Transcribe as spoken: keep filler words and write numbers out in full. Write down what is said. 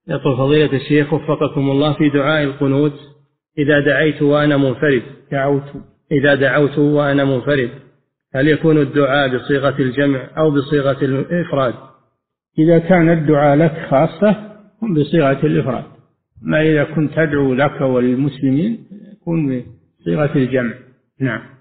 يقول فضيلة الشيخ وفقكم الله، في دعاء القنوت إذا دعيت وأنا منفرد دعوت إذا دعوت وأنا منفرد هل يكون الدعاء بصيغة الجمع أو بصيغة الإفراد؟ إذا كان الدعاء لك خاصة كن بصيغة الإفراد، ما إذا كنت تدعو لك وللمسلمين كن بصيغة الجمع. نعم.